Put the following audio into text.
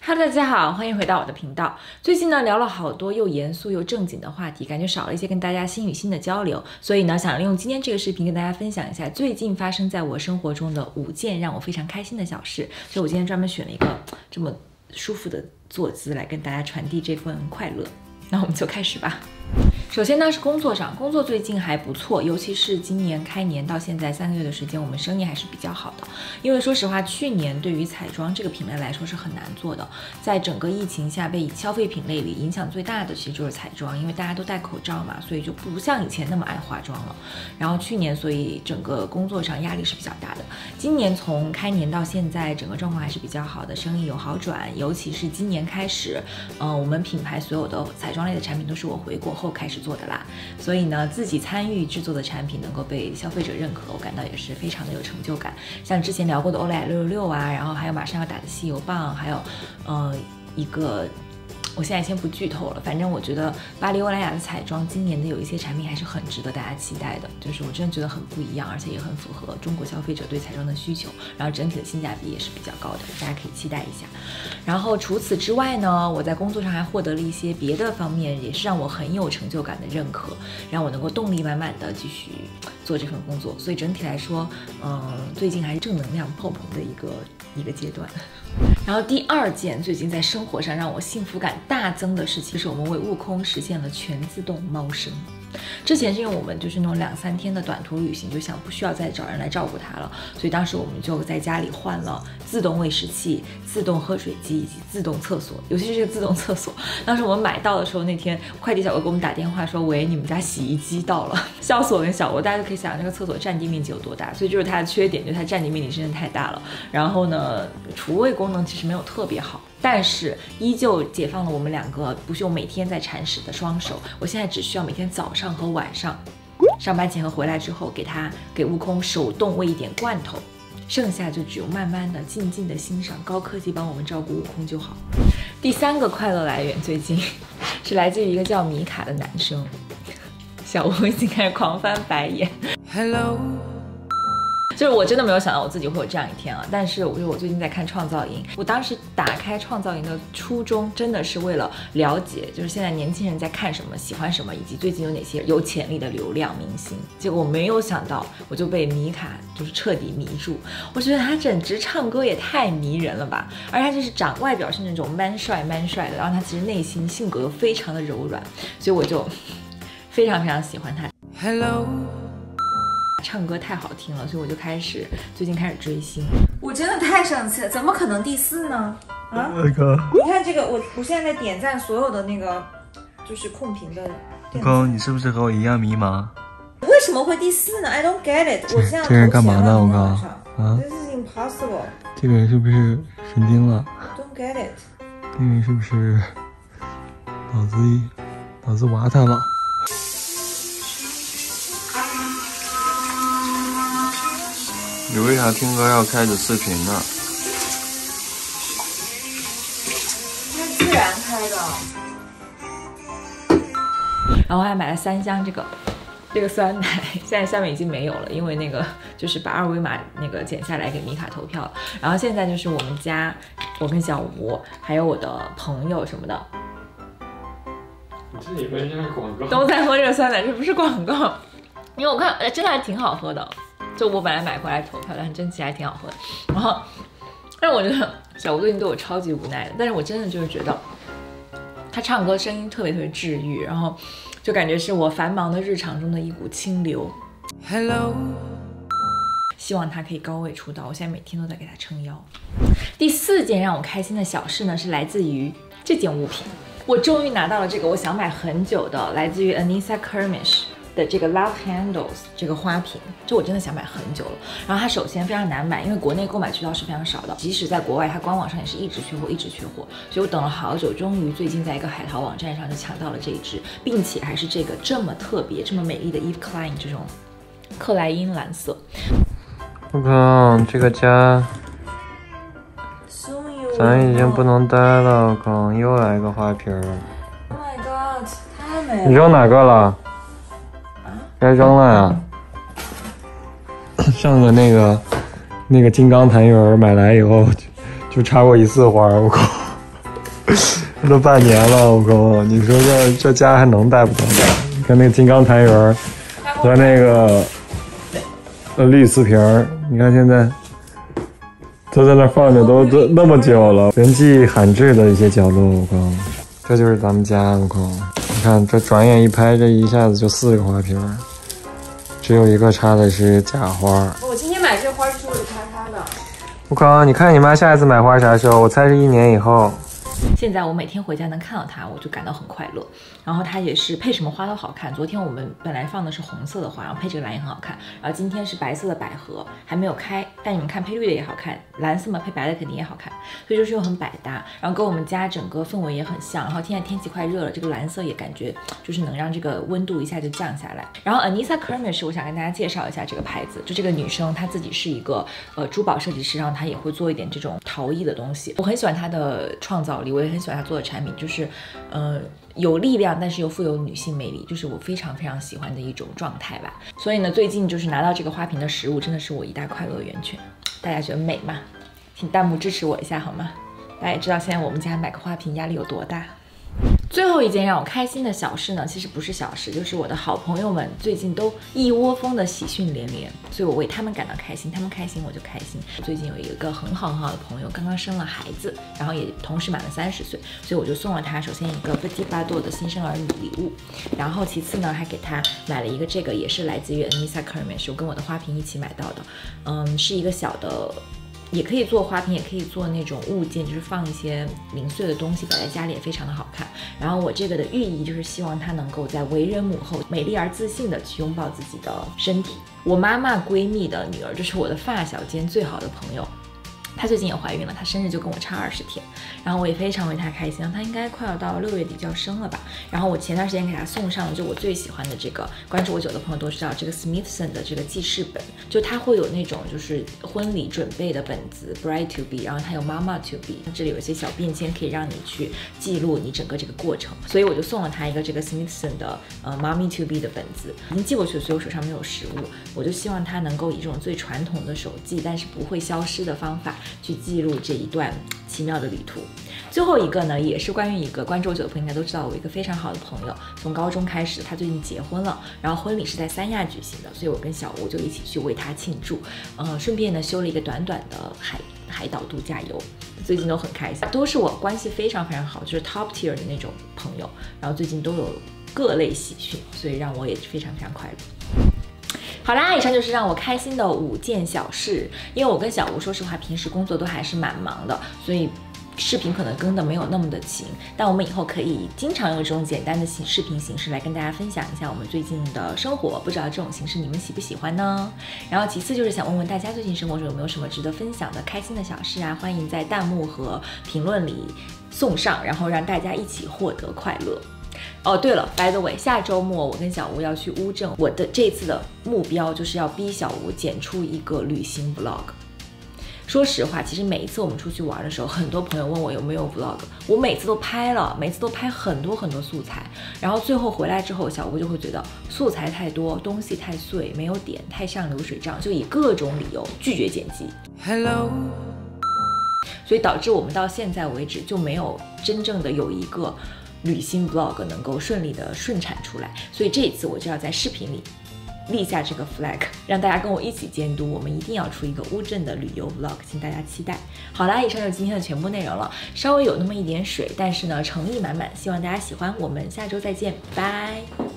Hello， 大家好，欢迎回到我的频道。最近呢聊了好多又严肃又正经的话题，感觉少了一些跟大家心与心的交流，所以呢想利用今天这个视频跟大家分享一下最近发生在我生活中的5件让我非常开心的小事。所以我今天专门选了一个这么舒服的坐姿来跟大家传递这份快乐。那我们就开始吧。首先呢是工作上，工作最近还不错，尤其是今年开年到现在3个月的时间，我们生意还是比较好的。因为说实话，去年对于彩妆这个品类来说是很难做的，在整个疫情下被消费品类里影响最大的其实就是彩妆，因为大家都戴口罩嘛，所以就不像以前那么爱化妆了。然后去年所以整个工作上压力是比较大的。今年从开年到现在，整个状况还是比较好的，生意有好转，尤其是今年开始，我们品牌所有的彩妆类的产品都是我回国后开始做的啦，所以呢，自己参与制作的产品能够被消费者认可，我感到也是非常的有成就感。像之前聊过的欧莱雅666啊，然后还有马上要打的吸油棒，还有一个。我现在先不剧透了，反正我觉得巴黎欧莱雅的彩妆今年的有一些产品还是很值得大家期待的，就是我真的觉得很不一样，而且也很符合中国消费者对彩妆的需求，然后整体的性价比也是比较高的，大家可以期待一下。然后除此之外呢，我在工作上还获得了一些别的方面，也是让我很有成就感的认可，让我能够动力满满的继续做这份工作。所以整体来说，最近还是正能量爆棚的一个阶段。然后第2件最近在生活上让我幸福感大增的事情，是我们为悟空实现了全自动猫生。之前是因为我们就是那种2、3天的短途旅行，就想不需要再找人来照顾它了，所以当时我们就在家里换了自动喂食器、自动喝水机以及自动厕所，尤其是这个自动厕所。当时我们买到的时候，那天快递小哥给我们打电话说：“喂，你们家洗衣机到了。”笑死我跟小欧，大家就可以想象这个厕所占地面积有多大，所以就是它的缺点，就是它占地面积真的太大了。然后呢，厨卫功能其实没有特别好。但是依旧解放了我们2个不用每天在铲屎的双手。我现在只需要每天早上和晚上，上班前和回来之后，给悟空手动喂一点罐头，剩下就只有慢慢的、静静的欣赏高科技帮我们照顾悟空就好。第3个快乐来源最近是来自于一个叫米卡的男生，小吴已经开始狂翻白眼。Hello。就是我真的没有想到我自己会有这样一天啊！但是我最近在看创造营，我当时打开创造营的初衷真的是为了了解，就是现在年轻人在看什么、喜欢什么，以及最近有哪些有潜力的流量明星。结果我没有想到，我就被米卡就是彻底迷住。我觉得他简直唱歌也太迷人了吧！而他就是外表是那种 man 帅的，然后他其实内心性格又非常的柔软，所以我就非常非常喜欢他。Hello。唱歌太好听了，所以我就最近开始追星。我真的太生气了，怎么可能第4呢？啊，你看这个，我现在在点赞所有的那个就是控评的。悟空，你是不是和我一样迷茫？ 为什么会第4呢 ？I don't get it。我现在这人干嘛呢？悟空啊 ，This is impossible。 这个人是不是神经了 ？Don't get it。 这个人是不是脑子娃他了？你为啥听歌要开着视频呢？ 它自然开的。然后还买了3箱这个酸奶，现在下面已经没有了，因为那个就是把2维码那个剪下来给米卡投票了。然后现在就是我们家，我跟小吴还有我的朋友什么的， 你这以为这是广告？ 都在喝这个酸奶，这不是广告，因为我看真的还挺好喝的。就我本来买回来投票，但是真其实还挺好喝的。然后，但是我觉得小吴最近对我超级无奈的，但是我真的就是觉得他唱歌声音特别治愈，然后就感觉是我繁忙的日常中的一股清流。Hello， 希望他可以高位出道，我现在每天都在给他撑腰。第4件让我开心的小事呢，是来自于这件物品，我终于拿到了这个我想买很久的，来自于 Anissa Kermish的这个 Love Handles 这个花瓶，这我真的想买很久了。然后它首先非常难买，因为国内购买渠道是非常少的，即使在国外，它官网上也是一直缺货，所以我等了好久，终于最近在一个海淘网站上就抢到了这一支，并且还是这个这么特别、这么美丽的 Eve Klein 这种克莱因蓝色。 悟空，这个家咱已经不能待了，悟空，又来个花瓶。 Oh my god， 太美了！ 你扔哪个了？该扔了呀。上个那个金刚檀园买来以后就插过1次花，我靠。 这都半年了，我靠！你说这家还能待不能待？你看那个金刚檀园和那个绿瓷瓶儿，你看现在都在那放着，都那么久了，人迹罕至的一些角落，我靠！这就是咱们家，我靠！你看这转眼一拍，这一下子就4个花瓶，只有一个插的是假花。 我今天买这花是为了插它的。 我靠！你看你妈下一次买花啥时候？我猜是1年以后。 现在我每天回家能看到它，我就感到很快乐。然后它也是配什么花都好看。昨天我们本来放的是红色的花，然后配这个蓝也很好看。然后今天是白色的百合，还没有开，但你们看配绿的也好看，蓝色嘛配白的肯定也好看，所以就是又很百搭。然后跟我们家整个氛围也很像。然后现在天气快热了，这个蓝色也感觉就是能让这个温度一下就降下来。然后 Anissa Kermish 我想跟大家介绍一下这个牌子，就这个女生她自己是一个珠宝设计师，然后她也会做一点这种陶艺的东西。我很喜欢她的创造力，我也很喜欢她做的产品，就是有力量，但是又富有女性魅力，就是我非常非常喜欢的一种状态吧。所以呢，最近就是拿到这个花瓶的实物，真的是我一大快乐源泉。大家觉得美吗？请弹幕支持我一下好吗？大家也知道现在我们家买个花瓶压力有多大。最后一件让我开心的小事呢，其实不是小事，就是我的好朋友们最近都一窝蜂的喜讯连连，所以我为他们感到开心，他们开心我就开心。最近有一个很好的朋友，刚刚生了孩子，然后也同时满了30岁，所以我就送了他首先一个 Petit Bardot 的新生儿礼物，然后其次呢还给他买了一个这个也是来自于 Anissa Kermish， 我跟我的花瓶一起买到的，是一个小的。也可以做花瓶，也可以做那种物件，就是放一些零碎的东西摆在家里也非常的好看。然后我这个的寓意就是希望她能够在为人母后美丽而自信的去拥抱自己的身体。我妈妈闺蜜的女儿就是我的发小兼最好的朋友，她最近也怀孕了，她生日就跟我差20天，然后我也非常为她开心，她应该快要到6月底就要生了吧。然后我前段时间给她送上了就我最喜欢的这个，关注我久的朋友都知道这个 Smithson 的这个记事本，就它会有那种就是婚礼准备的本子 Bride to be， 然后它有 Mama to be， 这里有一些小便签可以让你去记录你整个这个过程，所以我就送了她一个这个 Smithson 的Mommy to be 的本子，已经寄过去了，所以我手上没有实物，我就希望她能够以这种最传统的手记，但是不会消失的方法去记录这一段奇妙的旅途。最后一个呢，也是关于一个关注我久的朋友应该都知道，我一个非常好的朋友，从高中开始，他最近结婚了，然后婚礼是在3亚举行的，所以我跟小吴就一起去为他庆祝，顺便呢休了一个短短的海岛度假游，最近都很开心，都是我关系非常非常好，就是 top tier 的那种朋友，然后最近都有各类喜讯，所以让我也非常非常快乐。好啦，以上就是让我开心的5件小事。因为我跟小吴说实话，平时工作都还是蛮忙的，所以视频可能更的没有那么的勤。但我们以后可以经常用这种简单的视频形式来跟大家分享一下我们最近的生活，不知道这种形式你们喜不喜欢呢？然后其次就是想问问大家最近生活中有没有什么值得分享的开心的小事啊？欢迎在弹幕和评论里送上，然后让大家一起获得快乐。哦，对了 ，by the way， 下周末我跟小吴要去乌镇，我的这次的目标就是要逼小吴剪出一个旅行 vlog。说实话，其实每一次我们出去玩的时候，很多朋友问我有没有 vlog， 我每次都拍了，每次都拍很多素材，然后最后回来之后，小吴就会觉得素材太多，东西太碎，没有点，太像流水账，就以各种理由拒绝剪辑。Hello。所以导致我们到现在为止就没有真正的有一个旅行 vlog 能够顺利的顺产出来，所以这一次我就要在视频里立下这个 flag， 让大家跟我一起监督，我们一定要出一个乌镇的旅游 vlog， 请大家期待。好啦，以上就是今天的全部内容了，稍微有那么一点水，但是呢诚意满满，希望大家喜欢，我们下周再见，拜。